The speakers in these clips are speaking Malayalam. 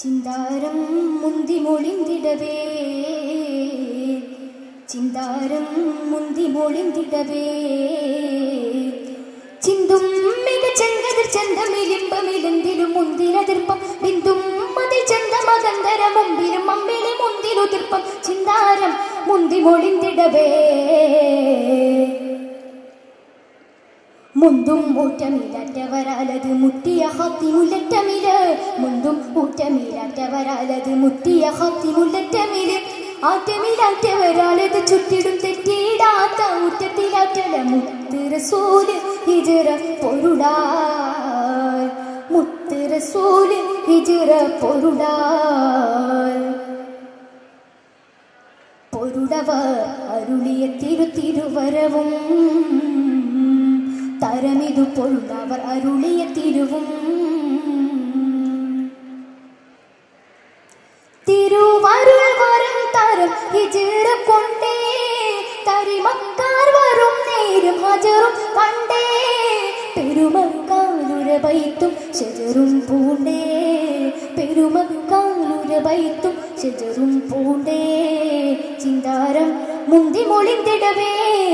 ചിന്താരം മുന്തി മൊളിന്തിടവേ ചിന്താരം മുന്തി മൊളിന്തിടവേ ചിന്തും മിക ചെങ്കതിർ ചന്തമിലിമ്പമിലെന്തിലും മുന്തിരതിർപ്പം ബിന്ദും മതി ചന്തമകന്ധര മുമ്പിലും അമ്പിലെ മുന്തിരുതിർപ്പം ചിന്താരം മുന്തി മൊളിന്തിടവേ മുന്തും ഊറ്റമില്ലാറ്റവരാലത് മുത്തിയ ഹത്തിമുല്ലറ്റമില് മുന്തും ഊറ്റമില്ലാറ്റവരാലത് മുത്തിയ ഹത്തിമുല്ലറ്റമില് ആറ്റമില്ലാറ്റവരാലത് ചുറ്റിടും തെറ്റിയിടാത്ത ഊറ്റത്തിലാറ്റല മുത്ത് റസൂല് ഹിജ്റ പൊരുടാൽ മുത്ത് റസൂല് ഹിജ്റ പൊരുടാൽ പൊരുടവർ അരുളിയ തിരുവരവും തരമിതു പൊരുടവർ അരുളിയ തിരുവും തിരുവരുൾ വരും തരം ഹിജ്റ കൊണ്ടേ തരിമക്കാർ വരും നേരും ഹജറും കണ്ടേ പെരുമക്കാലുരബൈത്തും ഷജറും പൂണ്ടേ പെരുമക്കാലുരബൈത്തും ഷജറും പൂണ്ടേ ചിന്താരം മുന്തി മൊളിന്തിടവേ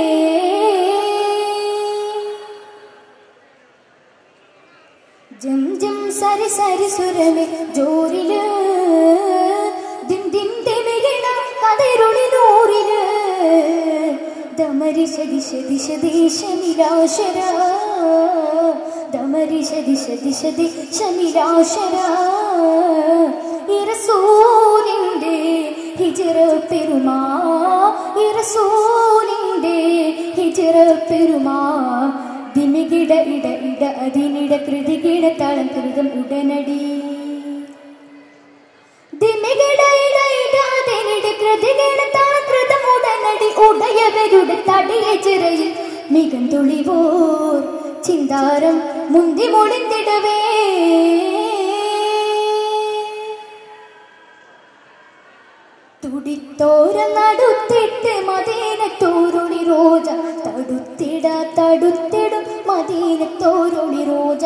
ജം ജം സരി സരി സുരമേ ജോരില് ദിൻ ദിൻ ദിമികിണ കതിരുളിനൂറില് ദമരി ശതി ശതി ശതി ശമിലാശര ദമരി ശതി ശതി ശതി ശമിലാശര ഇറസൂലിന്റെ ഹിജ്റ പെരുമാ ഇറസൂലിന്റെ ഹിജ്റ പെരുമാ ദിമികിട ഇട ഇട അതിനിട കൃതികിട താളം കൃതം ഉടനടി ദിമികിട ഇട ഇട അതിനിട കൃതികിട താളം കൃതം ഉടനടി ഉടയവരുടെ തടിയ ചിറയിൽ മികന്തുളിവോർ ചിന്താരം മുന്തി മൊളിന്തിടവേ തുടിത്തോര നടുത്തിട്ട് മദീനത്തോരുളി റോജ തടുത്തിട തടുത്തിടും മദീനത്തോരുളി റോജ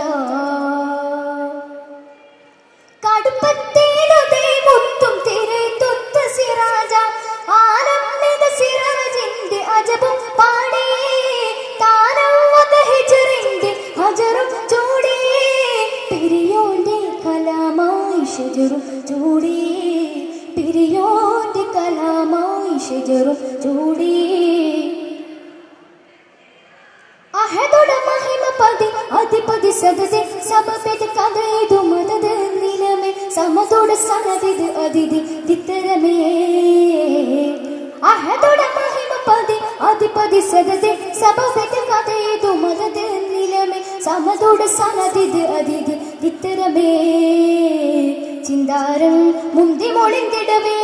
കടുപ്പത്തേലുതേ മുത്തും തിരത്തൊത്ത സിറാജ ആലംമിക സിറാജിന്റെ അജബും പാടേ താനവത ഹിജ്റിന്റെ ഹജറും ചൂടേ പിരിയോന്റെ കലാമായി ഷജറും ചൂടേ പിരിയോന്റെ കലാമായി ഷജറും ചൂടേ അഹദുട മഹിമ പതി അധിപതി സദദെ സബബെത് കഥയിതു മദദ് നിലമേ സമതോട സനദിത് അതിഥി തിത്തരമേ അഹദുട മഹിമ പതി അധിപതി സദദെ സബബെത് കഥയിതു മദദ് നിലമേ സമതോട സനദിത് അതിഥി തിത്തരമേ ചിന്താരം മുന്തി മൊളിന്തിടവേ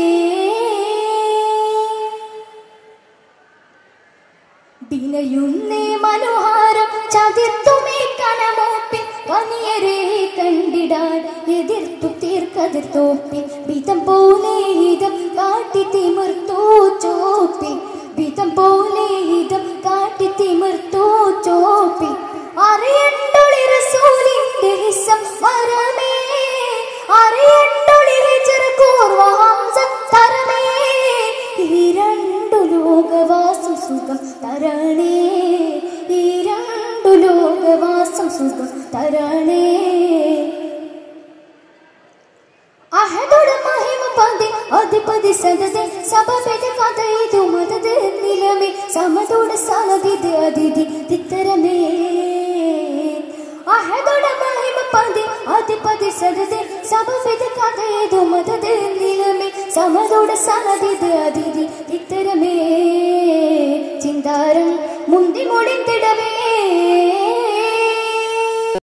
ബിനയുന്നേ മനോഹാരം ചതിർത്തുമേ കണമോപ്പിൻ വനിയരെ കണ്ടിടാൻ എതിർത്തു തീർക്കതിർത്തോപ്പിൻ വിധം പോലെ ഹിതം കാട്ടി തിമിർത്തോ ചോപ്പി വിധം പോലെ ഹിതം കാട്ടി തിമിർത്തോ ചോപ്പി അറിയണ്ടൊളി റസൂലിന്റെ ഹിസം വരമേ അറിയണ്ടൊളി ഹിജ്റ കൂർവ ഹംസ തരമേ ഈ രണ്ടു ലോകവാസം സുഖം തരണേ ഈ രണ്ടു ലോകവാസം സുഖം തരണേ അഹദുട മഹിമ പതി അധിപതി സദദെ സബബെത് കഥയിതു മദദ് നിലമേ സമതോട സനദിത് അതിഥി തിത്തരമേ അഹദുട മഹിമ പതി അധിപതി സദദെ സബബെത് കഥയിതു മദദ് നിലമേ സമതോട സനദിത് അതിഥി തിത്തരമേ ചിന്താരം മുന്തി മൊളിന്തിടവേ